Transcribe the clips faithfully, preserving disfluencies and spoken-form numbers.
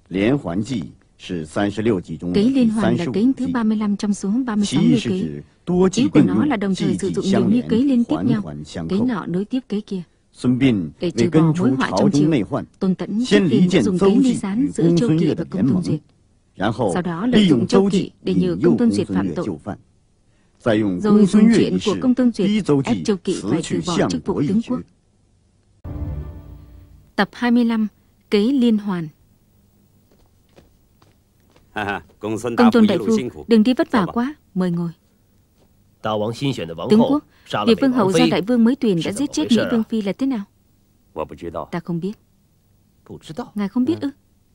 Liên hoàn计是三十六计中的 Ký liên 第 hoàn 三 là 十五 ký thứ 计。 ba mươi lăm trong số ba mươi sáu 其意 mươi 是 ký. 指多 Ý 计 của 并 nó 用， là đồng thời 计 sử 计 dụng 相 nhiều như 连， ký liên tiếp 环 nhau, 环相 ký 扣。 nọ nối tiếp ký kia. 孙膑 Để 为 trừ bỏ 根 mối 除 họa 朝 trong 中 triều, 内患， Tôn Tẫn trước 先离 tiên đã 间 dùng 邹 ký ly 忌 gián 与 giữa 公 Châu 孙 Kỵ 越 và 的 Công 联 Tôn 盟， Duyệt. 然后 Sau đó 利 lợi 用 dụng Châu 邹 Kỵ 忌 để 引 nhờ 诱 Công Tôn 公 Duyệt 孙 phạm 越 tội, 就范，再用 rồi 公孙 dùng 越 chuyện 一 của 事 Công Tôn 逼 Duyệt 邹 ép 忌 Châu Kỵ 辞 phải 去 từ bỏ 相 chức vụ 国一 tướng 职 quốc. Tập hai mươi lăm. Ký liên hoàn. Công Tôn đại phu, đừng đi vất vả quá, mời ngồi. Tướng quốc, việc vương hậu do đại vương mới tuyển đã giết chết Mỹ vương phi là thế nào? Ta không biết. Ngài không biết ư?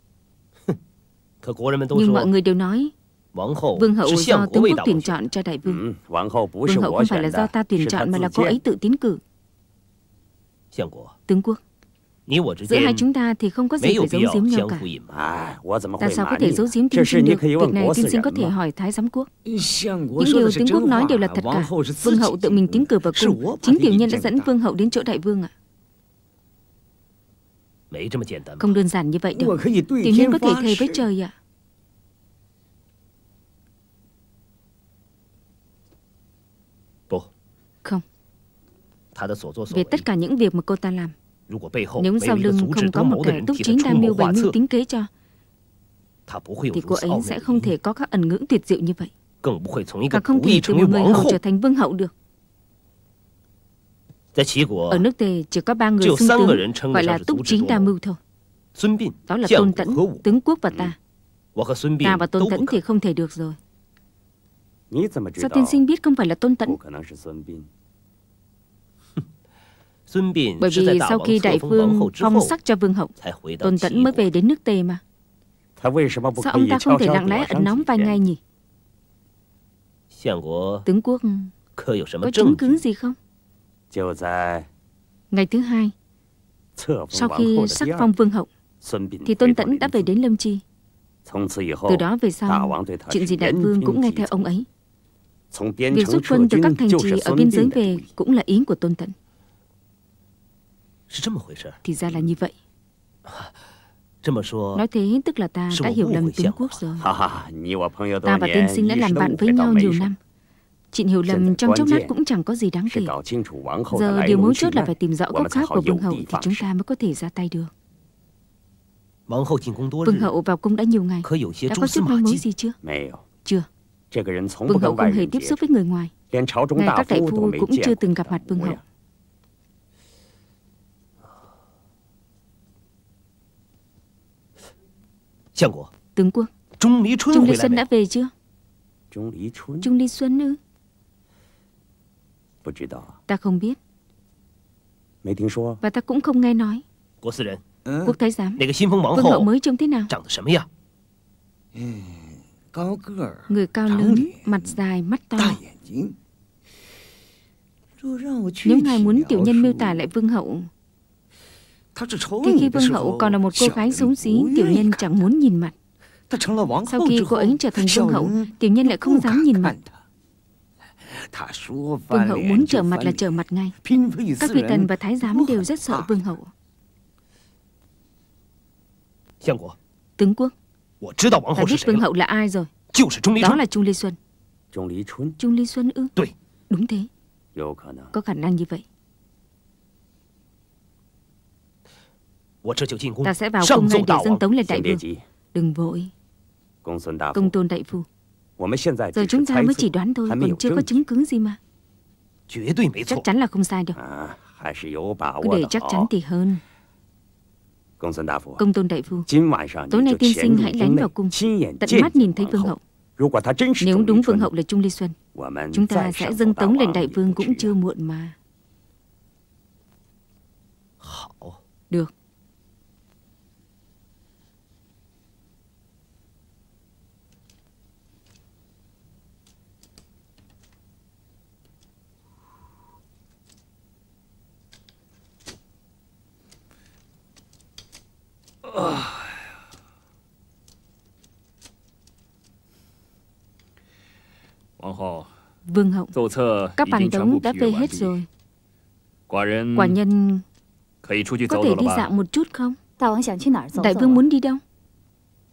Nhưng mọi người đều nói vương hậu do tướng quốc tuyển chọn cho đại vương. Vương hậu không phải là do ta tuyển chọn mà là cô ấy tự tiến cử. Tướng quốc, giữa hai chúng ta thì không có gì phải giấu giếm nhau cả. Ta sao có thể giấu giếm tiên sinh được? Việc này tiên sinh có thể hỏi Thái giám quốc. Những điều tướng quốc nói đều là thật cả. Vương hậu tự mình tiến cử vào cung. Chính tiểu nhân đã dẫn vương hậu đến chỗ đại vương ạ. Không đơn giản như vậy đâu. Tiểu nhân có thể thề với trời ạ. Không. Về tất cả những việc mà cô ta làm, nếu sau lưng không có một kẻ túc chính đa mưu bày mưu tính kế cho, thì cô ấy sẽ không thể có các ẩn ngữ tuyệt diệu như vậy, càng không thể từ một người hầu trở thành vương hậu được. Ở nước Tề chỉ có ba người xưng tướng gọi là túc chính đa mưu thôi. Đó là Tôn Tẫn, tướng quốc và ta. Ta và Tôn Tẫn thì không thể được rồi. Sao tiên sinh biết không phải là Tôn Tẫn? Bởi vì sau khi đại vương phong sắc cho vương hậu, Tôn Tẫn mới về đến nước Tề mà. Sao ông ta không thể lặng lẽ ẩn náu vài ngày nhỉ? Tướng quốc có chứng cứ gì không? Ngày thứ hai, sau khi sắc phong vương hậu, thì Tôn Tẫn đã về đến Lâm Chi. Từ đó về sau, chuyện gì đại vương cũng nghe theo ông ấy. Việc rút quân từ các thành trì ở biên giới về cũng là ý của Tôn Tẫn. Thì ra là như vậy. Nói thế tức là ta đã hiểu lầm tướng quốc rồi. Ta và tiên sinh đã làm bạn với nhau nhiều năm. Chuyện hiểu lầm trong chốc lát cũng chẳng có gì đáng kể. Giờ điều mấu chốt là phải tìm rõ gốc gác của vương hậu thì chúng ta mới có thể ra tay được. Vương hậu vào cung đã nhiều ngày, đã có chút manh mối gì chưa? Chưa. Vương hậu không hề tiếp xúc với người ngoài. Ngay các đại phu cũng chưa từng gặp mặt vương hậu. Tướng quốc, Trung Lý Xuân đã về chưa? Trung Lý Xuân ư? Ta không biết. Và ta cũng không nghe nói. Quốc thái giám, vương hậu mới trông thế nào? Người cao lớn, mặt dài, mắt to. Nếu ngài muốn tiểu nhân miêu tả lại vương hậu, thì khi vương hậu còn là một cô gái xấu xí, tiểu nhân chẳng muốn nhìn mặt. Sau khi cô ấy trở thành vương hậu, tiểu nhân lại không dám nhìn mặt. Vương hậu muốn trở mặt là trở mặt ngay. Các vị tần và thái giám đều rất sợ vương hậu. Tướng quốc, ta biết vương hậu là ai rồi. Đó là Trung Lý Xuân. Trung Lý Xuân ư? Đúng thế. Có khả năng như vậy. Ta sẽ vào cung ngay để dâng tấu lên đại vương. Đừng vội, Công Tôn đại phu. Giờ chúng ta mới chỉ đoán thôi, còn chưa có chứng cứ gì mà. Chắc chắn là không sai đâu. Cứ để chắc chắn thì hơn. Công Tôn đại phu, tối nay tiên sinh hãy lén vào cung, tận mắt nhìn thấy vương hậu. Nếu đúng vương hậu là Trung Lý Xuân, chúng ta sẽ dâng tấu lên đại vương cũng chưa muộn mà. Được. Vương hậu, các bản tấu đã phê hết rồi. Quả nhân có thể đi dạo một chút không? Đại vương muốn đi đâu?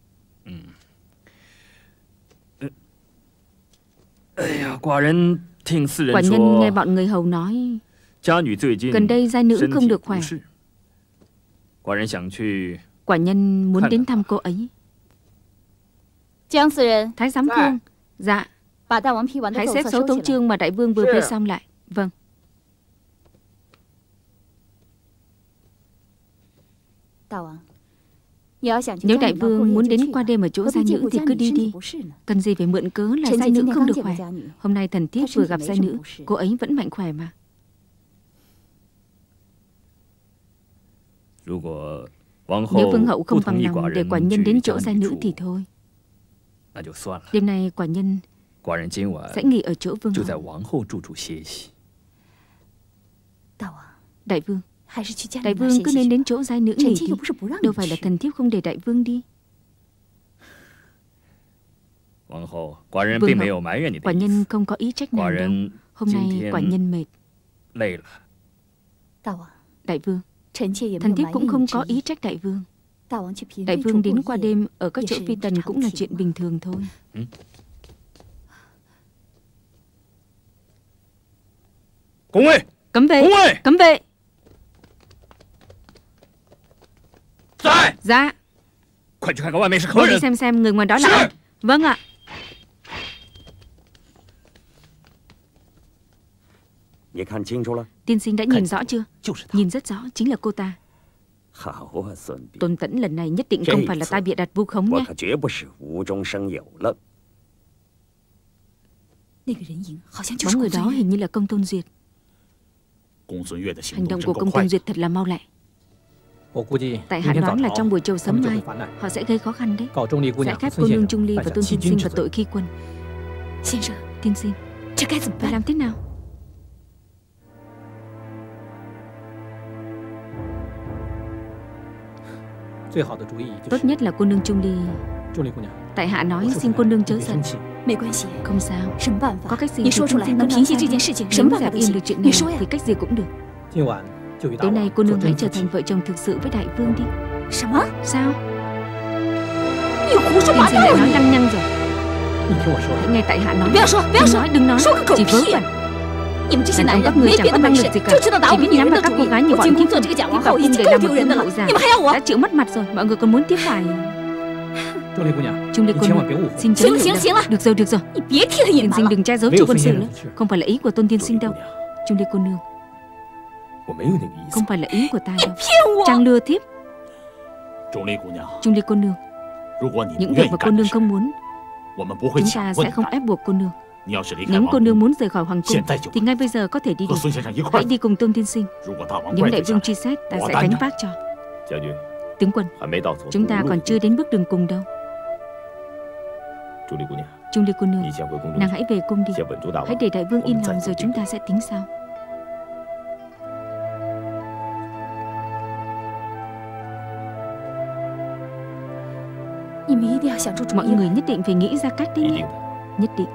Quả nhân nghe bọn người hầu nói gần đây gia nữ không được khỏe. Quả nhân muốn đến thăm cô ấy. Thái giám Khương. Dạ. Hãy xếp số tấu chương mà đại vương vừa phê xong lại. Vâng. Nếu đại vương muốn đến qua đêm ở chỗ gia nữ thì cứ đi đi. Cần gì phải mượn cớ là gia nữ không được khỏe. Hôm nay thần thiếp vừa gặp gia nữ, cô ấy vẫn mạnh khỏe mà. Nếu vương hậu không bằng lòng để quả nhân đến chỗ gia nữ thì thôi. Đêm nay quả nhân sẽ nghỉ ở chỗ vương hậu. Đại vương, đại vương cứ nên đến chỗ gia nữ nghỉ đi. Đâu phải là thần thiếp không để đại vương đi. Vương hậu, quả nhân không có ý trách nào đâu. Hôm nay quả nhân mệt. Đại vương, thần thiếp cũng không có ý trách đại vương. Đại vương đến qua đêm ở các chỗ phi tần cũng là chuyện bình thường thôi. Cấm vệ, cấm vệ. Dạ. Mau đi xem xem người ngoài đó là ai. Vâng ạ. Tiên sinh đã nhìn rõ chưa? Nhìn rất rõ, chính là cô ta. Tôn Tẫn lần này nhất định không phải là ta bịa đặt vu khống nhé. Bóng người đó hình như là Công Tôn Duyệt. Hành động của Công Tôn Duyệt thật là mau lẹ. Tại hạ đoán là trong buổi chiều sớm mai họ sẽ gây khó khăn đấy. Sẽ khép cô nương Trung Ly và Tôn tiên sinh vào tội khi quân. Tiên sinh, phải làm thế nào? Tốt nhất là cô nương Trung Ly. Tại hạ nói xin cô nương chớ giận. Không sao. Có cách gì thì chúng xin cứ nói ra. Nếu giải yên được chuyện này thì cách gì cũng được. Tối nay cô nương hãy trở thành vợ chồng thực sự với đại vương đi. Sao? Tiên sinh lại nói lăng nhăng rồi. Hãy nghe tại hạ nói. Đừng nói, đừng nói. Chỉ vớ vẩn. Đàn ông các người chẳng có năng lực gì cả, chỉ biết nhắm vào các cô gái như bọn thiếp. Thiếp bảo không để làm một vương hậu già. Đã chịu mất mặt rồi, mọi người còn muốn tiếp phải. Trung Ly cô nương, xin chớ hiểu lầm. Được rồi, được rồi. Tiên sinh đừng che giấu cho quân sự nữa. Không phải là ý của Tôn tiên sinh đâu. Trung Ly cô nương, không phải là ý của ta đâu. Trang lừa thiếp. Trung Ly cô nương, những việc mà cô nương không muốn, chúng ta sẽ không ép buộc cô nương. Nếu cô nương muốn rời khỏi hoàng cung thì ngay bây giờ có thể đi được. Hãy đi cùng Tôn tiên sinh. Nếu đại vương truy xét, ta sẽ gánh vác cho. Tướng quân, chúng ta còn chưa đến bước đường cùng đâu. Trung Ly cô nương, nàng hãy về cung đi. Hãy để đại vương yên lòng rồi chúng ta sẽ tính sau. Mọi người nhất định phải nghĩ ra cách đấy nhé. Nhất định.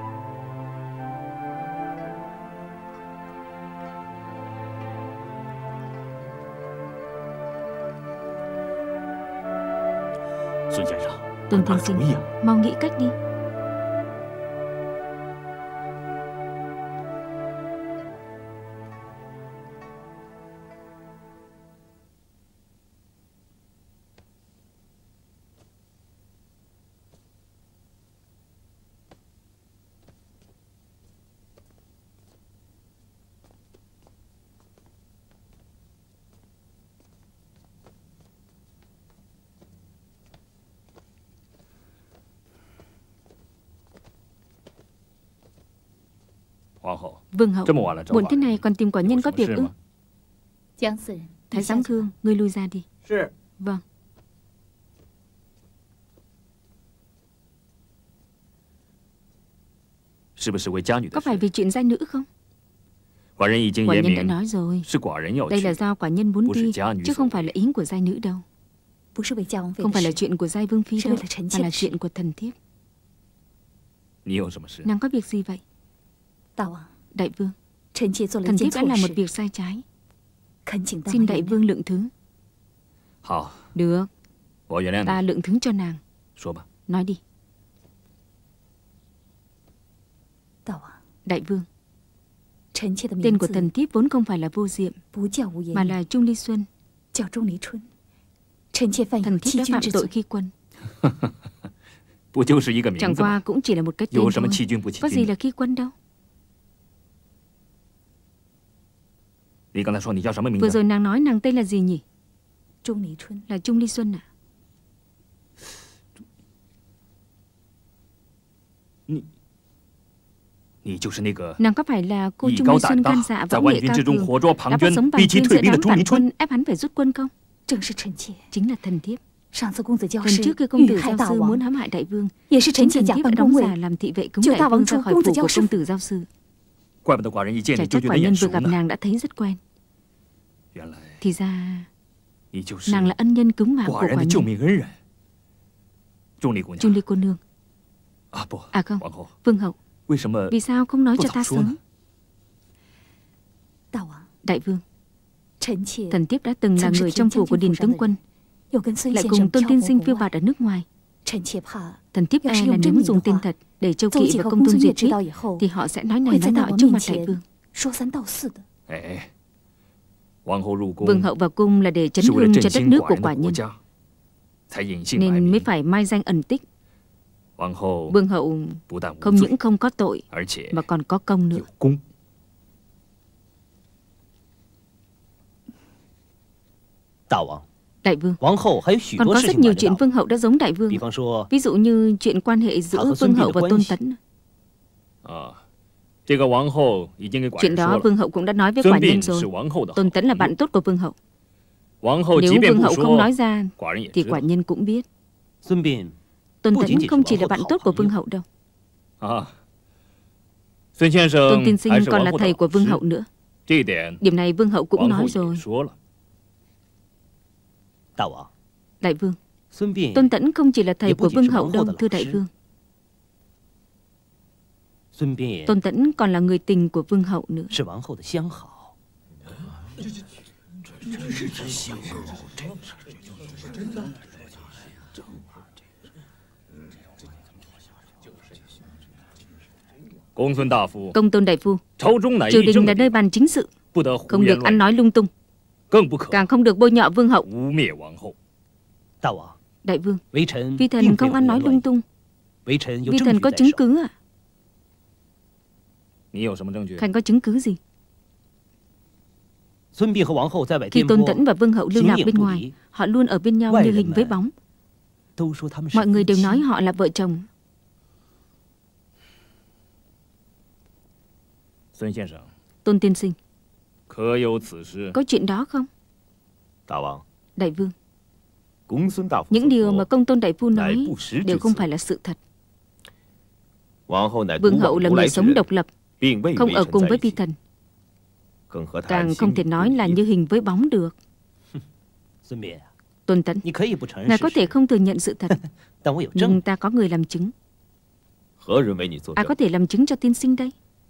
Tôn tiên sinh, mau nghĩ cách đi. Vương hậu, muộn thế này còn tìm quả nhân có việc ư? Thái giám Khương, ngươi lui ra đi. Vâng. Có phải vì chuyện gia nữ không? Quả nhân đã nói rồi. Đây là do quả nhân muốn đi, chứ không phải là ý của gia nữ đâu. Không phải là chuyện của giai vương phi đâu, mà là chuyện của thần thiếp. Nàng có việc gì vậy? Đại vương, thần thiếp đã làm một việc sai trái, xin đại vương lượng thứ. Được, ta lượng thứ cho nàng. Nói đi. Đại vương, tên của thần thiếp vốn không phải là Vô Diệm, mà là Trung Ly Xuân. Thần thiếp đã phạm tội khi quân. Chẳng qua cũng chỉ là một cái tên thôi, có gì là khi quân đâu. Vừa rồi nàng nói nàng tên là gì nhỉ? Là Trung Ly Xuân à? Nàng có phải là cô Trung Ly Xuân gan dạ võ nghệ cao cường, đã bắt sống Bàng Tuyên giữa đám phản quân, ép hắn phải rút quân không? Chính là thần thiếp. Lần trước khi công tử Giao Sư muốn hãm hại đại vương, chính thần thiếp đã đóng giả làm thị vệ cống đại vương ra khỏi phủ của công tử Giao Sư. Chả trách quả nhân vừa gặp nàng đã thấy rất quen. Thì ra nàng là ân nhân cứu mạng của quả nhân. Trung Ly cô nương. À không, vương hậu, vì sao không nói cho ta sớm? Đại vương, thần thiếp đã từng là người trong phủ của Điền tướng quân, lại cùng Tôn tiên sinh phiêu bạt ở nước ngoài. Thần thiếp e là nếu dùng tên thật để Châu Kỵ và Công Tôn Duyệt biết, thì họ sẽ nói này nói nọ trước mặt đại vương. Vương hậu vào cung là để chấn hưng cho đất nước của quả nhân, nên mới phải mai danh ẩn tích. Vương hậu không những không có tội, mà còn có công nữa. Đại vương, còn có rất nhiều chuyện vương hậu đã giống đại vương. Ví dụ như chuyện quan hệ giữa vương hậu và Tôn Tấn. Chuyện đó vương hậu cũng đã nói với quả nhân rồi. Tôn Tấn là bạn tốt của vương hậu. Nếu vương hậu không nói ra thì quả nhân cũng biết. Tôn Tấn không chỉ là bạn tốt của vương hậu đâu. Tôn tiên sinh còn là thầy của vương hậu nữa. Điểm này vương hậu cũng nói rồi. Đại vương, Tôn Tấn không chỉ là thầy của vương hậu đâu, thưa đại vương. Tôn Tấn còn là người tình của vương hậu nữa. Công Tôn đại phu, triều đình là nơi bàn chính sự, không được ăn nói lung tung, càng không được bôi nhọ vương hậu. Đại vương, vi thần không ăn nói lung tung. Vi thần có chứng cứ à? Khanh có chứng cứ gì? Khi Tôn Tấn và vương hậu lưu lạc bên ngoài, họ luôn ở bên nhau như hình với bóng. Mọi người đều nói họ là vợ chồng. Tôn tiên sinh, có chuyện đó không? Đại vương, những điều mà Công Tôn đại phu nói đều không phải là sự thật. Vương hậu là người sống độc lập, không ở cùng với vi thần, càng không thể nói là như hình với bóng được. Tôn Tấn, ngài có thể không thừa nhận sự thật, nhưng ta có người làm chứng. Ai có thể làm chứng cho tiên sinh đây?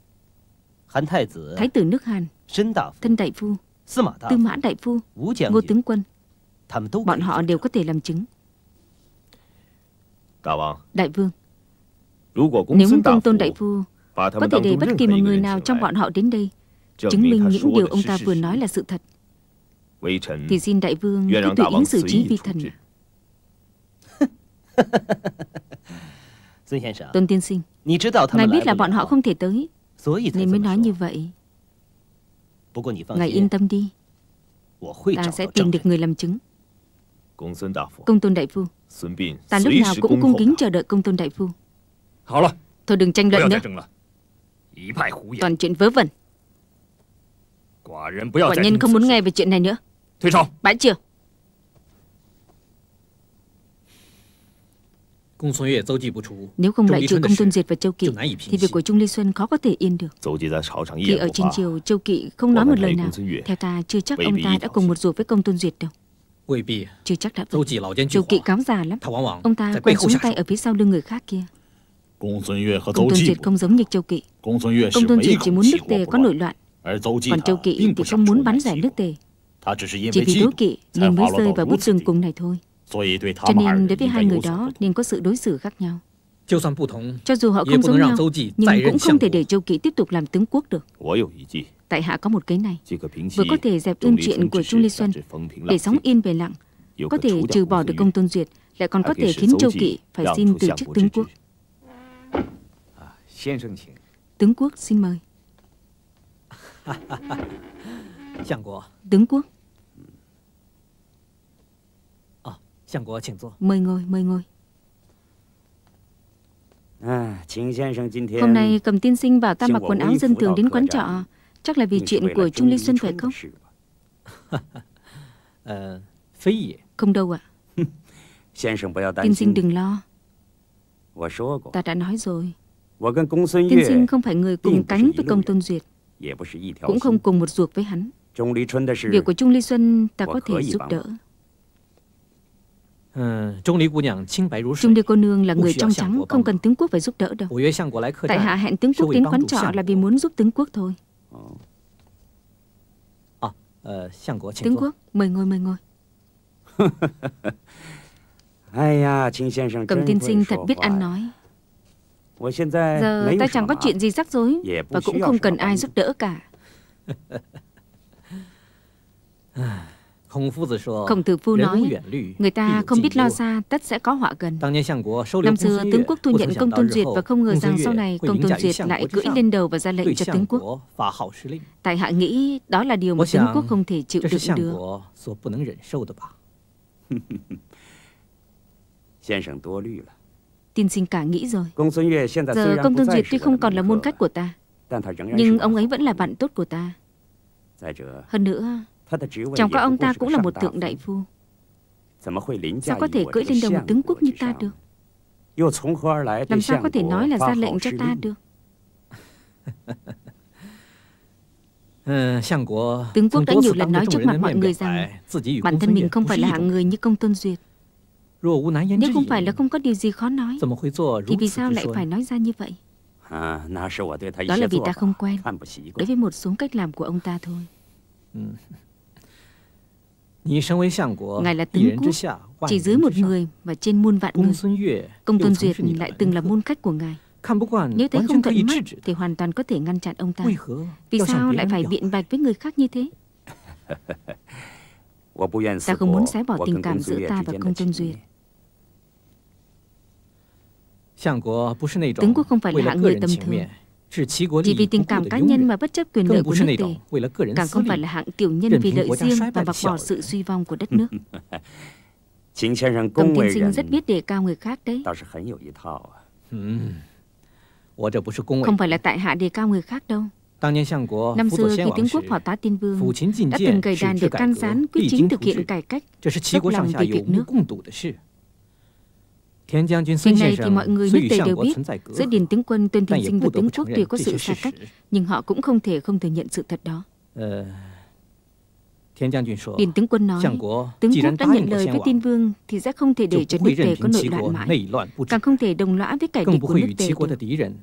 Thái tử nước Hàn, Thân đại phu, Tư mã đại phu, Ngô tướng quân, bọn họ đều có thể làm chứng. Đại vương, nếu Công Tôn đại phu có thể để bất kỳ một người nào trong bọn họ đến đây chứng minh những điều ông ta vừa nói là sự thật, thì xin đại vương cứ tùy ý xử trí vi thần. Tôn tiên sinh, ngài biết là bọn họ không thể tới, nên mới nói như vậy. Ngài yên tâm đi, ta sẽ tìm được người làm chứng. Công Tôn đại phu, ta lúc nào cũng cung kính chờ đợi Công Tôn đại phu. Thôi đừng tranh luận nữa, toàn chuyện vớ vẩn. Quả nhân không muốn nghe về chuyện này nữa. Bãi triều. Nếu không loại trừ Công Tôn Duyệt và Châu Kỵ, thì việc của Trung Ly Xuân khó có thể yên được. Khi ở trên triều, Châu Kỵ không nói một lời nào. Theo ta, chưa chắc ông ta đã cùng một ruột với Công Tôn Duyệt đâu. Chưa chắc đã vậy. Châu Kỵ cáo già lắm, ông ta quen xuống tay ở phía sau lưng người khác kia. Công Tôn Duyệt không giống như Châu Kỵ. Công Tôn Duyệt chỉ muốn nước Tề có nội loạn, còn Châu Kỵ thì không muốn bắn giải nước Tề. Chỉ vì đố kỵ nên mới rơi vào bước đường cùng này thôi. Cho nên đối với hai người đó nên có sự đối xử khác nhau. Cho dù họ không giống nhau, nhưng cũng không thể để Châu Kỵ tiếp tục làm tướng quốc được. Tại hạ có một kế này, vừa có thể dẹp ương chuyện của Trung Ly Xuân, để sóng yên về lặng, có thể trừ bỏ được Công Tôn Duyệt, lại còn có thể khiến Châu Kỵ phải xin từ chức tướng quốc. Tướng quốc xin mời. Tướng quốc. Mời ngồi, mời ngồi. Hôm nay Cầm tiên sinh bảo ta mặc quần áo dân thường đến quán trọ, chắc là vì chuyện của Trung Ly Xuân phải không? Không đâu ạ. Tiên sinh đừng lo. Ta đã nói rồi. Tiên sinh không phải người cùng cánh với Công Tôn Duyệt, cũng không cùng một ruột với hắn. Việc của Trung Ly Xuân ta có thể giúp đỡ. Trung Ly cô nương là người trong trắng, không cần tướng quốc phải giúp đỡ đâu. Tại hạ hẹn tướng quốc đến quán trọ là vì muốn giúp tướng quốc thôi. Tướng quốc, mời ngồi, mời ngồi. Cầm tiên sinh thật biết ăn nói. Giờ ta chẳng có chuyện gì rắc rối, và cũng không cần ai giúp đỡ cả. Khổng Tử Phu nói, người ta không biết lo xa, tất sẽ có họa gần. Năm xưa tướng quốc thu nhận Công Tôn Duyệt, và không ngờ rằng sau này Công Tôn Duyệt lại cưỡi lên đầu và ra lệnh cho tướng quốc. Tại hạ nghĩ đó là điều mà tướng quốc không thể chịu đựng được. Tiên sinh cả nghĩ rồi. Giờ Công Tôn Duyệt tuy không còn là môn khách của ta, nhưng ông ấy vẫn là bạn tốt của ta. Hơn nữa, chồng của ông ta cũng là một thượng đại phu. Sao có thể cưỡi lên đầu một tướng quốc như ta được? Làm sao có thể nói là ra lệnh cho ta được? Tướng quốc đã nhiều lần nói trước mặt mọi người rằng bản thân mình không phải là hạng người như Công Tôn Duyệt. Nếu không phải là không có điều gì khó nói, thì vì sao lại phải nói ra như vậy? Đó là vì ta không quen đối với một số cách làm của ông ta thôi. Ngài là tướng quốc, chỉ dưới một người mà trên muôn vạn người. Công Tôn Duyệt lại từng là môn khách của ngài. Nếu thấy không thuận mắt thì hoàn toàn có thể ngăn chặn ông ta. Vì sao lại phải biện bạch với người khác như thế? Ta không muốn xé bỏ tình cảm giữa ta và Công Tôn Duyệt. Tướng quốc không phải là hạng người tầm thường, chỉ vì tình cảm cá nhân mà bất chấp quyền lợi của nước Tề, càng không phải là hạng tiểu nhân vì lợi riêng và bạc bỏ sự suy vong của đất nước. Công tiên sinh rất biết đề cao người khác đấy. Không phải là tại hạ đề cao người khác đâu. Năm xưa khi tướng quốc Phò Tá Tiên Vương đã từng gầy đàn để can gián quyết chính thực hiện cải cách, dốc lòng vì việc nước. Hiện nay thì mọi người nước Tề đều biết giữa Điền tướng quân Tôn Tiên Sinh và tướng quốc tuy có sự xa cách, nhưng họ cũng không thể không thừa nhận sự thật đó. Điền tướng quân nói, tướng quốc đã nhận lời với Tiên Vương thì sẽ không thể để cho nước Tề có nội loạn mãi, càng không thể đồng lõa với kẻ địch của nước Tề được.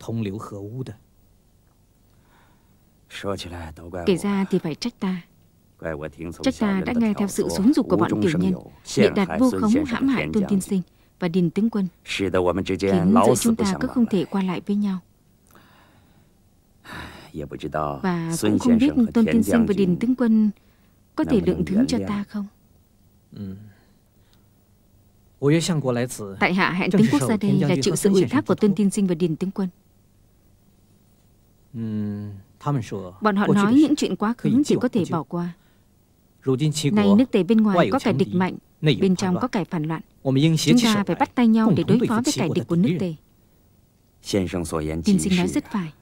Kể ra thì phải trách ta. Trách ta đã nghe theo sự xúi giục của bọn tiểu nhân, để đặt vu khống hãm hại Tôn Tiên Sinh và Điền tướng quân, khiến giữa chúng ta cứ không thể qua lại với nhau. Và cũng không biết Tôn Tiên Sinh và Điền tướng quân có thể lượng thứ cho ta không? Tại hạ hẹn tướng quốc ra đây là chịu sự ủy thác của Tôn Tiên Sinh và Điền tướng quân. Bọn họ nói những chuyện quá khứ chỉ có thể bỏ qua. Nay nước Tề bên ngoài có kẻ địch mạnh, bên trong có kẻ phản loạn. Chúng ta phải bắt tay nhau để đối phó với kẻ địch của nước Tề. Tiên sinh nói rất phải.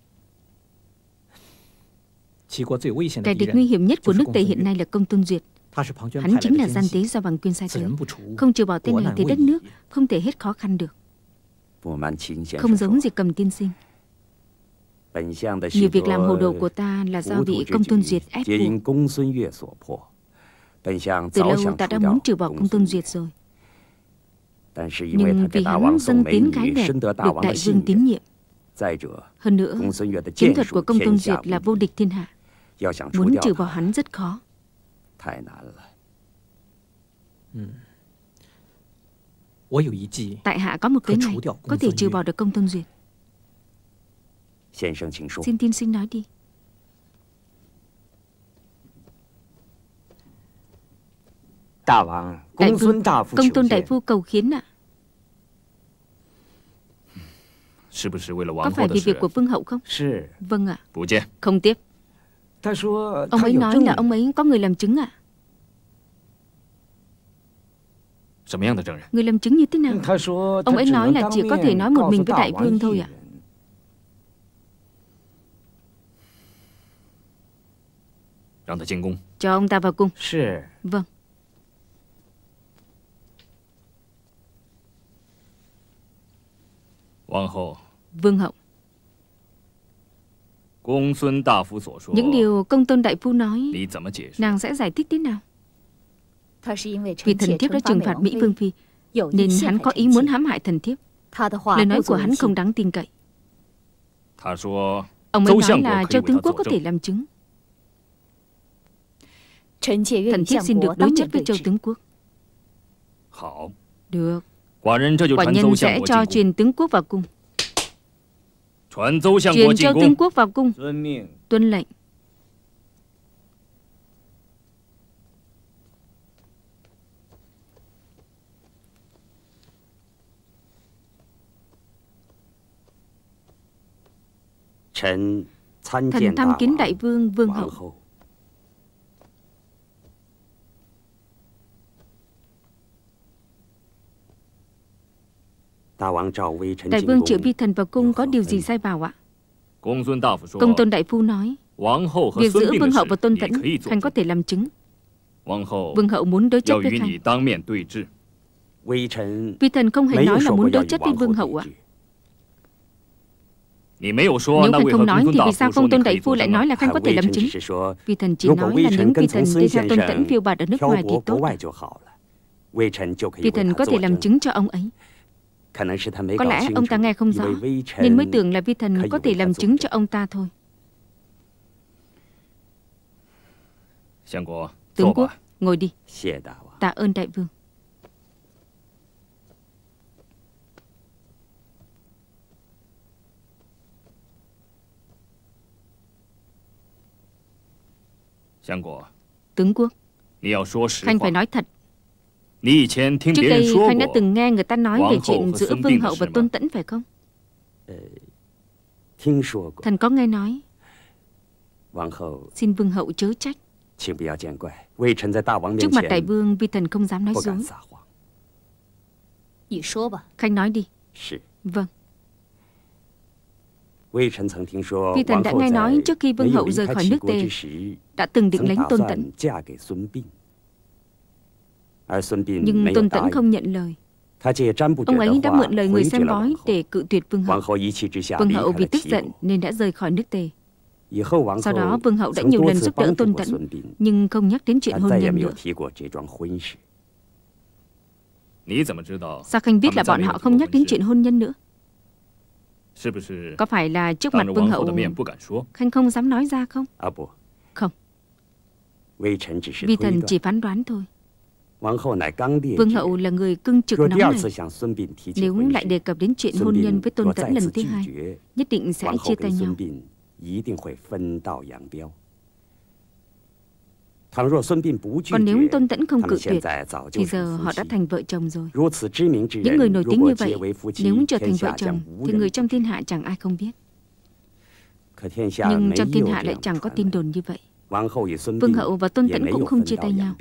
Kẻ địch nguy hiểm nhất của nước Tề hiện nay là Công Tôn Duyệt. Hắn chính là gian tế do Bằng Quyên sai tới. Không trừ bỏ tên này thì đất nước không thể hết khó khăn được. Không giống gì Cầm tiên sinh. Nhiều việc làm hồ đồ của ta là do bị Công Tôn Duyệt ép buộc. Từ lâu ta đã muốn trừ bỏ Công Tôn Duyệt rồi. Nhưng vì hắn dâng tiến gái đẹp, được đại vương tín nhiệm. Hơn nữa, chiến thuật của Công Tôn Duyệt là vô địch thiên hạ. Muốn trừ bỏ hắn rất khó. Tại hạ có một kế này có thể trừ bỏ được Công Tôn Duyệt. Xin tiên sinh nói đi. Đại vương, Công Tôn đại phu cầu khiến ạ. Có phải vì việc của vương hậu không? Vâng ạ. Không tiếp. Ông ấy nói là ông ấy có người làm chứng ạ. Người làm chứng như thế nào? Ông ấy nói là chỉ có thể nói một mình với đại vương thôi ạ. Cho ông ta vào cung. Vâng. Vương hậu, những điều Công Tôn đại phu nói, nàng sẽ giải thích thế nào? Vì thần thiếp đã trừng phạt Mỹ Vương phi, nên hắn có ý muốn hãm hại thần thiếp. Lời nói của hắn không đáng tin cậy. Ông ấy nói là Châu tướng quốc có thể làm chứng. Thần thiếp xin được đối chất với Châu tướng quốc. Được. Quả nhân sẽ cho truyền tướng quốc vào cung. Truyền Châu tướng quốc vào cung. Tuân lệnh. Thần tham kiến đại vương, vương hậu. Đại vương triệu vi thần vào cung có điều gì sai bảo ạ? Công Tôn đại phu nói việc giữa vương hậu và Tôn Tẫn Khanh có thể làm chứng. Vương hậu muốn đối chất với Khanh. Vi thần không hề nói là muốn đối chất với vương hậu ạ. Nếu Khanh không nói thì vì sao Công Tôn đại phu lại nói là Khanh có thể làm chứng? Vi thần chỉ nói là nếu vi thần đi theo Tôn Tẫn phiêu bạt ở nước ngoài thì tốt. Vi thần có thể làm chứng cho ông ấy. Có lẽ ông ta nghe không rõ nên mới tưởng là vi thần có thể làm chứng cho ông ta thôi. Tướng quốc, ngồi đi. Tạ ơn đại vương. Tướng quốc, Khanh phải nói thật. Trước đây Khanh đã từng nghe người ta nói về chuyện giữa vương hậu và Tôn Tẫn phải không? Thần có nghe nói. Xin vương hậu chớ trách. Trước mặt đại vương, vi thần không dám nói dối. Khanh nói đi. Vâng. Vi thần đã nghe nói trước khi vương hậu rời khỏi nước Tề đã từng định lấy Tôn Tẫn. Nhưng Tôn Tẫn không nhận lời. Ông ấy đã mượn lời người xem bói để cự tuyệt vương hậu. Vương hậu vì tức giận nên đã rời khỏi nước Tề. Sau đó vương hậu đã nhiều lần giúp đỡ Tôn Tẫn, nhưng không nhắc đến chuyện hôn nhân nữa. Sao Khanh biết là bọn họ không nhắc đến chuyện hôn nhân nữa? Có phải là trước mặt vương hậu Khanh không dám nói ra không? Không. Vi thần chỉ phán đoán thôi. Vương hậu là người cương trực nóng này. Nếu lại đề cập đến chuyện hôn nhân với Tôn Tẫn lần thứ hai, nhất định sẽ chia tay nhau. Còn nếu Tôn Tẫn không cự tuyệt thì giờ họ đã thành vợ chồng rồi. Những người nổi tiếng như vậy, nếu trở thành vợ chồng thì người trong thiên hạ chẳng ai không biết. Nhưng trong thiên hạ lại chẳng có tin đồn như vậy. Vương hậu và Tôn Tẫn cũng không chia tay nhau.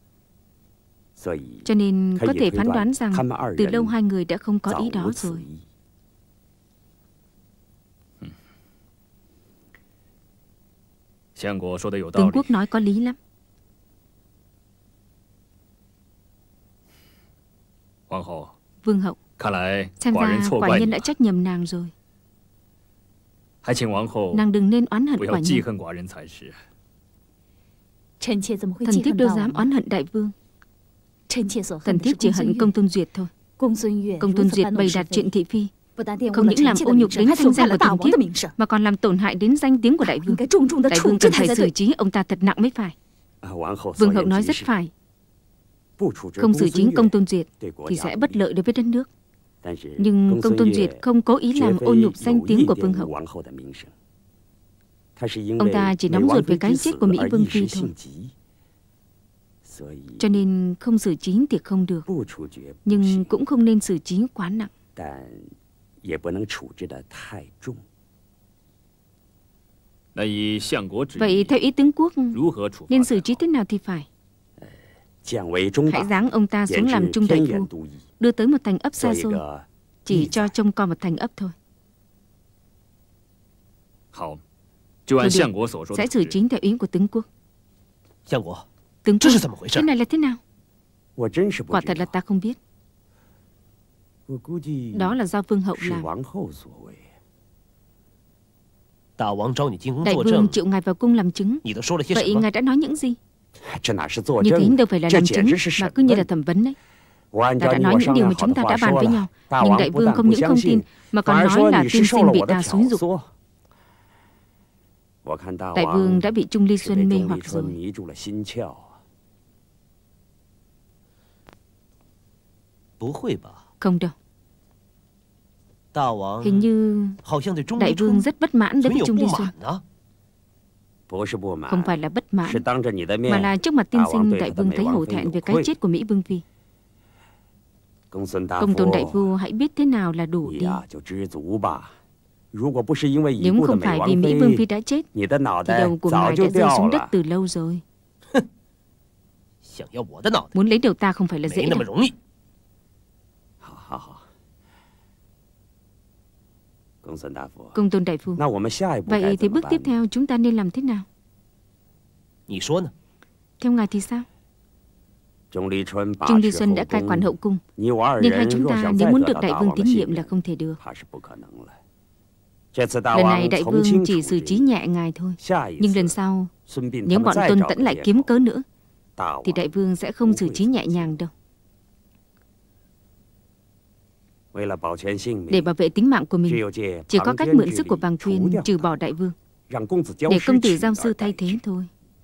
Cho nên có thể phán đoán rằng từ lâu hai người đã không có ý đó rồi. Tướng quốc nói có lý lắm. Vương hậu, xem ra quả nhân đã trách nhầm nàng rồi. Nàng đừng nên oán hận quả nhân. Thần thiếp đâu dám oán hận đại vương. Thần thiếp chỉ hận Công Tôn Duyệt thôi. Công Tôn Duyệt bày đặt chuyện thị phi, không những làm ô nhục đến thanh danh của thần thiếp, mà còn làm tổn hại đến danh tiếng của đại vương. Đại vương cần phải xử trí ông ta thật nặng mới phải. Vương hậu nói rất phải. Không xử chính Công Tôn Duyệt thì sẽ bất lợi đối với đất nước. Nhưng Công Tôn Duyệt không cố ý làm ô nhục danh tiếng của vương hậu. Ông ta chỉ nóng ruột về cái chết của Mỹ Vương Phi thôi. Cho nên không xử chính thì không được, nhưng cũng không nên xử chính quá nặng. Vậy theo ý tướng quốc, nên xử trí thế nào thì phải? Hãy giáng ông ta xuống làm trung đại phu, đưa tới một thành ấp xa xôi, chỉ cho trông coi một thành ấp thôi. Thôi được, sẽ xử chính theo ý của tướng quốc. Tướng quốc, thế này là thế nào? Quả thật là ta không biết. Đó là do vương hậu làm. Đại vương triệu ngài vào cung làm chứng. Vậy ngài đã nói những gì? Như thế đâu phải là làm chứng, mà cứ như là thẩm vấn đấy. Ta đã nói những điều mà chúng ta đã bàn với nhau. Nhưng đại vương không những không tin, mà còn nói là tiên sinh bị ta xúi giục. Đại vương đã bị Trung Ly Xuân mê hoặc rồi. Không đâu. Hình như đại vương rất bất mãn đối với Trung Ly Xuân. Không phải là bất mãn, mà là trước mặt tiên sinh đại vương thấy hổ thẹn về cái chết của Mỹ Vương Phi. Công Tôn đại phu hãy biết thế nào là đủ đi. Nếu không phải vì Mỹ Vương Phi đã chết, thì đầu của ngài đã rơi xuống đất từ lâu rồi. Muốn lấy đầu ta không phải là dễ đâu. Công Tôn đại phu, vậy thì bước tiếp theo chúng ta nên làm thế nào? Theo ngài thì sao? Trung Ly Xuân đã cai quản hậu cung, nhưng hai chúng ta nếu muốn được đại vương tín nhiệm là không thể được. Lần này đại vương chỉ xử trí nhẹ ngài thôi, nhưng lần sau nếu bọn Tôn Tẫn lại kiếm cớ nữa thì đại vương sẽ không xử trí nhẹ nhàng đâu. Để bảo vệ tính mạng của mình, chỉ có cách mượn sức của Bàng Quyên trừ bỏ đại vương, để công tử giao sư thay thế thôi.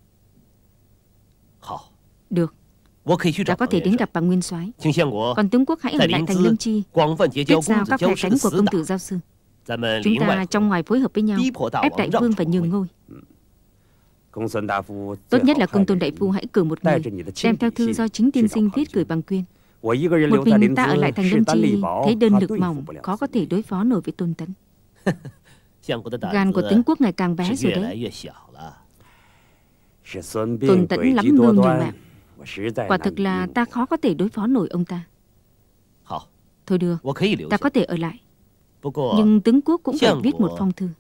Được, ta có thể đến gặp Bàng Nguyên soái. Còn tướng quốc hãy ở lại thành Lương Chi, kết giao các phe cánh của công tử giao sư. Chúng ta trong ngoài phối hợp với nhau, ép đại vương phải nhường ngôi. Tốt nhất là Công Tôn đại phu hãy cử một người đem theo thư do chính tiên sinh viết gửi Bàng Quyên. Một mình ta ở lại thành Lương Chi, thấy đơn lực mỏng, khó có thể đối phó nổi với Tôn Tẫn. Gan của tướng quốc ngày càng bé rồi đấy. Tôn Tẫn lắm mưu nhiều mẹo, quả thực là ta khó có thể đối phó nổi ông ta. Thôi được, ta có thể ở lại, nhưng tướng quốc cũng phải viết một phong thư.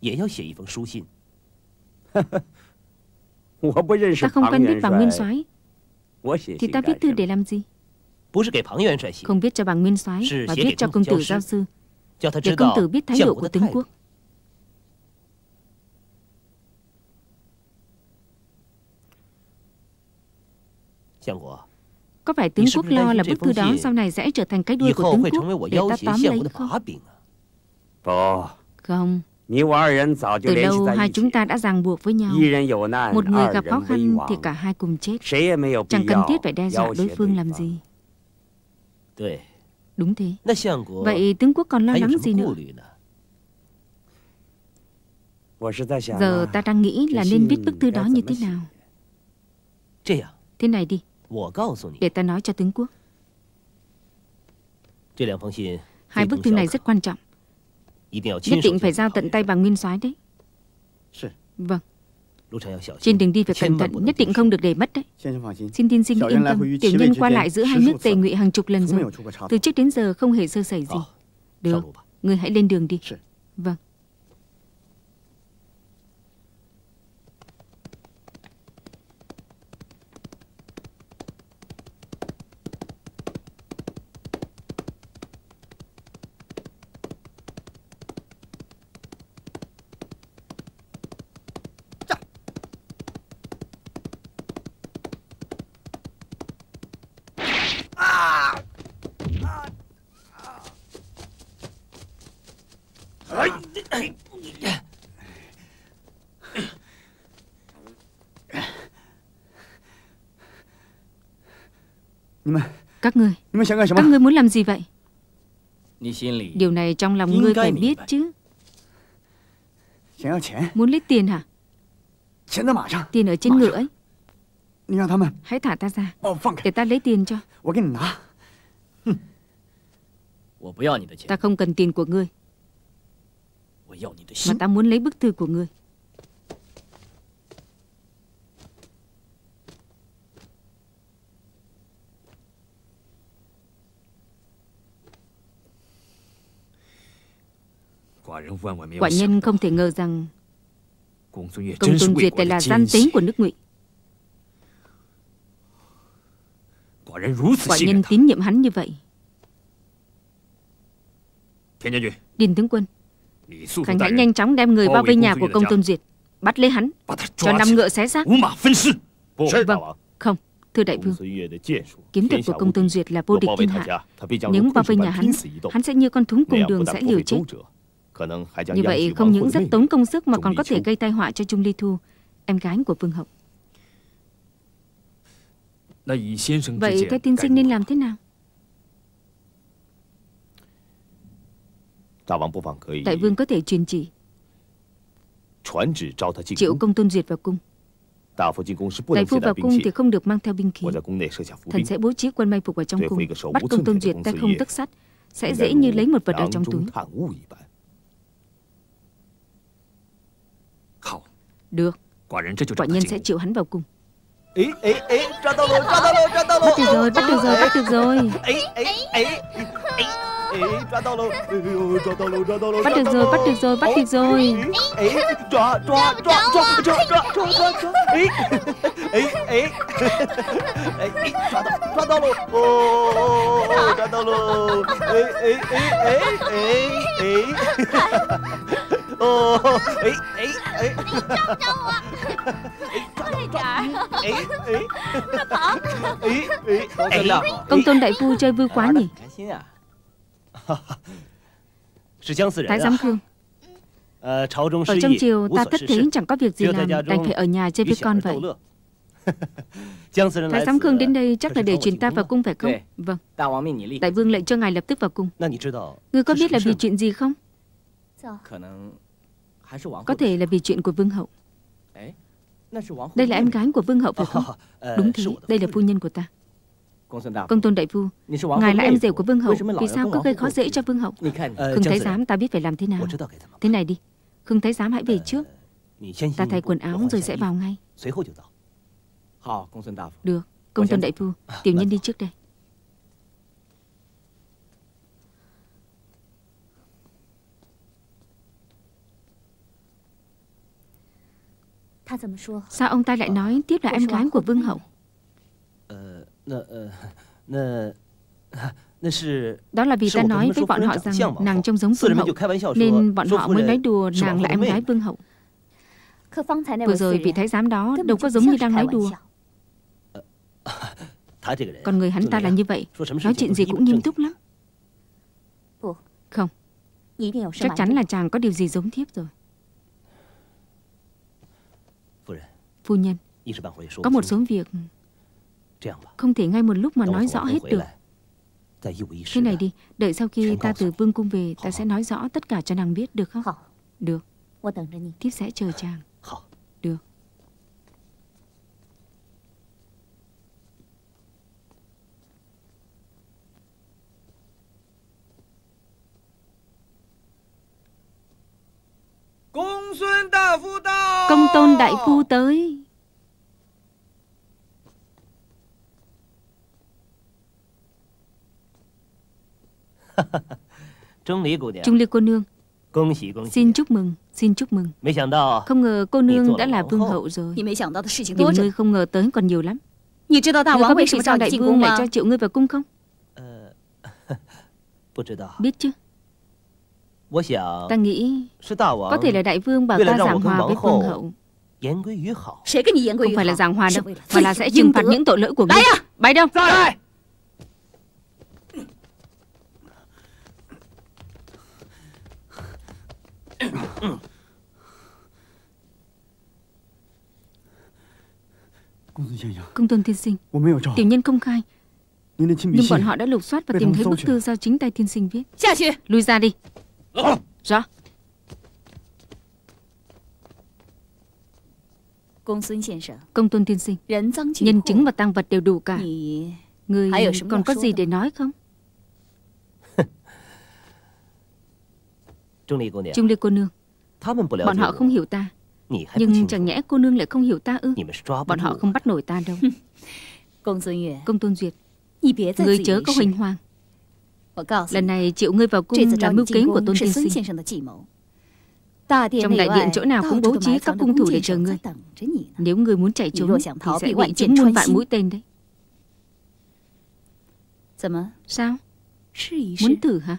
Ta không quen biết Bàng Nguyên soái, thì ta viết thư để làm gì? Không viết cho Bàng Nguyên soái, mà viết cho công tử giao sư, để công tử biết thái độ của tướng quốc. Có phải tướng quốc lo là bức thư đó sau này sẽ trở thành cái đuôi của tướng quốc để ta tóm lấy không? Không. Từ lâu hai chúng ta đã ràng buộc với nhau. Một người gặp khó khăn thì cả hai cùng chết. Chẳng cần thiết phải đe dọa đối phương làm gì. Đúng thế. Vậy tướng quốc còn lo lắng gì nữa? Giờ ta đang nghĩ là nên viết bức thư đó như thế nào. Thế này đi, để ta nói cho tướng quốc. Hai bức thư này rất quan trọng, nhất định phải giao tận tay Bàng Nguyên soái đấy. Vâng. Trên đường đi phải cẩn thận, nhất định không được để mất đấy. Xin tiên sinh yên tâm, tiểu nhân qua lại giữa hai nước Tề Ngụy hàng chục lần rồi, từ trước đến giờ không hề sơ sẩy gì. Được, người hãy lên đường đi. Vâng. Các ngươi, các ngươi muốn làm gì vậy? Điều này trong lòng ngươi phải biết chứ. Muốn lấy tiền hả? Tiền ở trên ngựa ấy. Hãy thả ta ra, để ta lấy tiền cho. Ta không cần tiền của ngươi, mà ta muốn lấy bức thư của ngươi. Quả nhân không thể ngờ rằng Công Tôn Duyệt lại là gian tế của nước Ngụy. Quả nhân tín nhiệm hắn như vậy. Điền tướng quân, Khánh hãy nhanh chóng đem người bao vây nhà của Công Tôn Duyệt, bắt lấy hắn, cho năm ngựa xé xác. Vâng, không, thưa đại vương, kiếm thuật của Công Tôn Duyệt là vô địch thiên hạ. Nếu bao vây nhà hắn, hắn sẽ như con thúng cùng đường sẽ liều chết. Như vậy không những rất tốn công sức mà còn có thể gây tai họa cho Trung Ly Thu, em gái của Vương hậu. Vậy cái tiên sinh nên làm thế nào? Đại vương có thể truyền chỉ triệu Công Tôn Duyệt vào cung. Đại phu vào cung thì không được mang theo binh khí. Thần sẽ bố trí quân may phục ở trong cung, bắt Công Tôn Duyệt tay không tấc sắt, sẽ dễ như lấy một vật ở trong túi. Được, quả nhân sẽ triệu hắn vào cung. Bắt được rồi, bắt được rồi, bắt được rồi. Bắt được rồi, bắt được rồi, bắt được rồi. Công Tôn đại phu chơi vui quá nhỉ? Thái giám Khương, ở trong triều ta thất thế chẳng có việc gì làm, đành phải ở nhà chơi với con vậy. Thái giám Khương đến đây chắc là để truyền ta vào cung phải không? Vâng. Đại vương lệnh cho ngài lập tức vào cung. Ngươi có biết là vì chuyện gì không? Có thể là vì chuyện của vương hậu. Đây là em gái của vương hậu phải không? Đúng thế, đây là phu nhân của ta. Công Tôn đại phu, ngài là em rể của vương hậu, vì sao cứ gây khó dễ cho vương hậu? Khương thái giám, ta biết phải làm thế nào. Thế này đi, Khương thái giám hãy về trước, ta thay quần áo rồi sẽ vào ngay. Được, Công Tôn đại phu, tiểu nhân đi trước đây. Sao ông ta lại nói tiếp là em gái của vương hậu? Đó là vì ta nói với bọn họ rằng nàng trông giống vương hậu, nên bọn họ mới nói đùa nàng là em gái vương hậu. Vừa rồi vị thái giám đó đâu có giống như đang nói đùa. Còn người hắn ta là như vậy, nói chuyện gì cũng nghiêm túc lắm. Không, chắc chắn là chàng có điều gì giống thiếp rồi. Phu nhân, có một số việc không thể ngay một lúc mà nói rõ hết được. Thế này đi, đợi sau khi ta từ vương cung về, ta sẽ nói rõ tất cả cho nàng biết, được không? Được, thiếp sẽ chờ chàng. Được. Công Tôn đại phu tới. Trung Ly cô nương, xin chúc mừng, xin chúc mừng. Không ngờ cô nương đã là vương hậu rồi. Điều ngươi không ngờ tới còn nhiều lắm. Ngươi có biết vì sao đại vương lại cho triệu ngươi vào cung không? Biết chứ. Ta nghĩ có thể là đại vương bảo ta giảng hòa với vương hậu. Không phải là giảng hòa đâu, mà là sẽ trừng phạt những tội lỗi của ngươi. Bái đâu? Công Tôn tiên sinh, tiểu nhân không khai. Nhưng bọn họ đã lục soát và tìm thấy bức thư do chính tay tiên sinh viết. Lui ra đi. Rõ. Công Tôn tiên sinh, nhân chứng và tang vật đều đủ cả. Người còn có gì để nói không? Trung Ly cô nương, bọn họ không hiểu ta. Nhưng chẳng nhẽ cô nương lại không hiểu ta ư? Bọn họ không bắt nổi ta đâu. Công Tôn Duyệt, ngươi chớ có huênh hoang. Lần này triệu ngươi vào cung là mưu kế của Tôn tiên sinh. Trong đại điện chỗ nào cũng bố trí các cung thủ để chờ ngươi. Nếu ngươi muốn chạy trốn thì sẽ bị trúng muôn vạn mũi tên đấy. Sao? Muốn thử hả?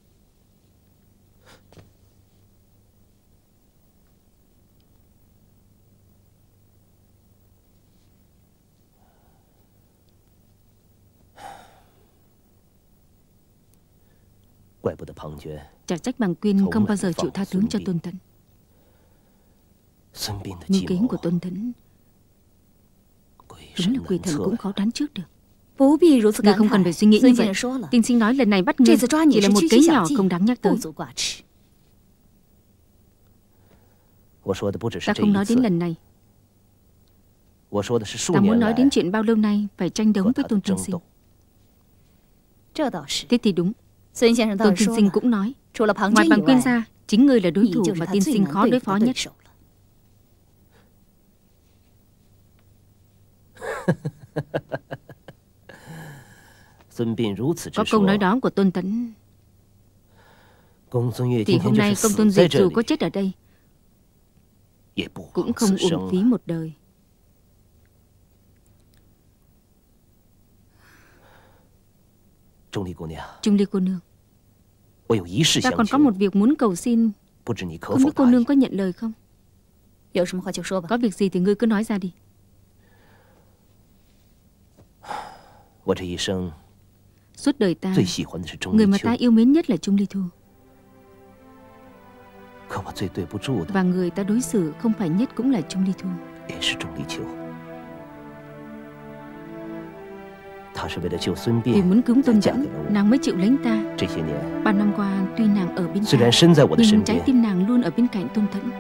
Chả trách Bàng Quyên không bao giờ chịu tha thứ cho Tôn Tấn. Mưu kế của Tôn Tấn đúng là quỷ thần cũng khó đoán trước được. Ngươi không cần phải suy nghĩ như vậy. Tiên sinh nói lần này bắt ngươi chỉ là một kế nhỏ không đáng nhắc tới. Ta không nói đến lần này. Ta muốn nói đến chuyện bao lâu nay phải tranh đấu với Tôn tiên sinh. Thế thì đúng. Tôn tiên sinh cũng nói, ngoài Bàng Quyên ra, chính ngươi là đối thủ mà tiên sinh khó đối phó nhất. Có câu nói đó của Tôn Tấn thì hôm nay Công Tôn Duyệt dù có chết ở đây cũng không uổng phí một đời. Trung Ly cô nương, ta còn có một việc muốn cầu xin. Không biết cô nương có nhận lời không? Có việc gì thì ngươi cứ nói ra đi. Suốt đời ta, người mà ta yêu mến nhất là Trung Ly Thu. Và người ta đối xử không phải nhất cũng là Trung Ly Thu. Vì muốn cứu Tôn Dẫn, nàng mới chịu lấy ta. Ba năm qua tuy nàng ở bên cạnh, nhưng trái tim nàng luôn ở bên cạnh Tôn Tấn.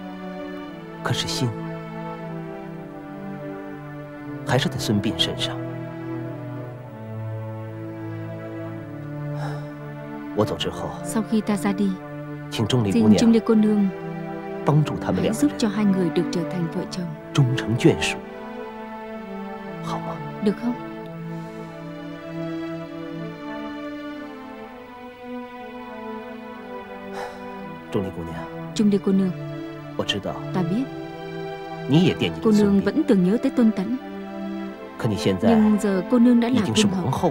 Sau khi ta ra đi, xin Trung Ly cô nương hãy giúp cho hai người được trở thành vợ chồng. Được không? Trung Ly cô nương, ta biết cô nương vẫn từng nhớ tới Tôn Tấn. Nhưng giờ cô nương đã là vương hậu.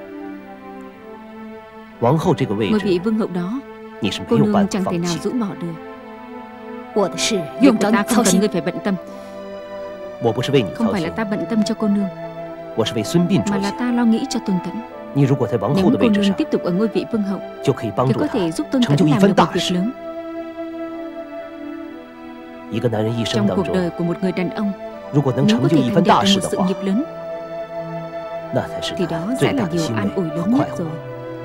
Ngôi vị vương hậu đó, cô nương chẳng thể nào rũ bỏ được. Việc của ta không cần ngươi phải bận tâm. Không phải là ta bận tâm cho cô nương, mà là ta lo nghĩ cho Tôn Tấn. Nếu cô nương tiếp tục ở ngôi vị vương hậu thì có thể giúp Tôn Tấn làm được một việc lớn. Trong cuộc đời của một người đàn ông, nếu có thể thành đạt được một sự nghiệp lớn thì đó sẽ là điều an ủi lớn nhất rồi.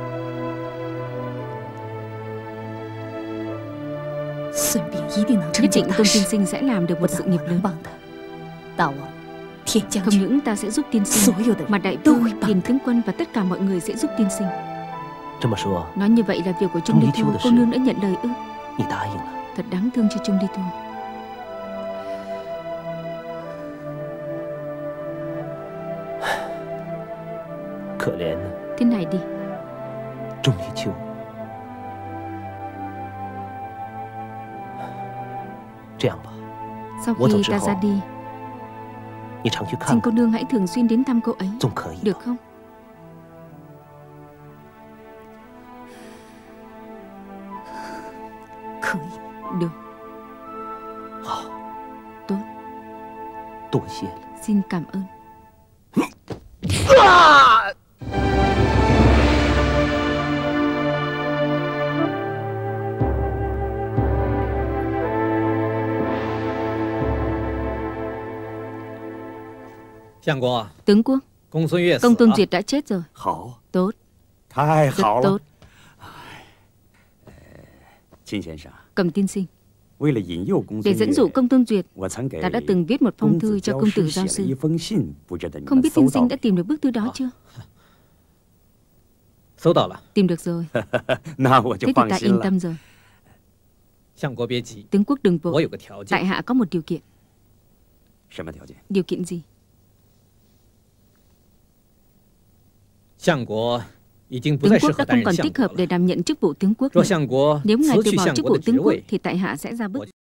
Nhất định Tôn tiên sinh sẽ làm được một sự nghiệp lớn. Không những ta sẽ giúp tiên sinh, mà đại vương, Điền tướng quân và tất cả mọi người sẽ giúp tiên sinh. Nói như vậy là việc của Trung Ly Thu cô nương đã nhận lời ư? Thật đáng thương cho Trung Ly Thu. Thế này đi, sau khi ta ra đi, xin cô nương hãy thường xuyên đến thăm cô ấy, được không? Được. Tốt. Xin cảm ơn. Tướng quốc, Công Tôn Duyệt đã chết rồi. Tốt. Rất tốt. Cầm tiên sinh, để dẫn dụ Công Tôn Duyệt, ta đã từng viết một phong thư cho công tử Giao Sư. Không biết tiên sinh đã tìm được bức thư đó chưa? Tìm được rồi. Thế thì ta yên tâm rồi. Tướng quốc đừng vội. Tại hạ có một điều kiện. Điều kiện gì? Tướng quốc đã không còn thích hợp để đảm nhận chức vụ tướng quốc nữa. Nếu ngài từ bỏ chức vụ tướng quốc thì tại hạ sẽ ra bức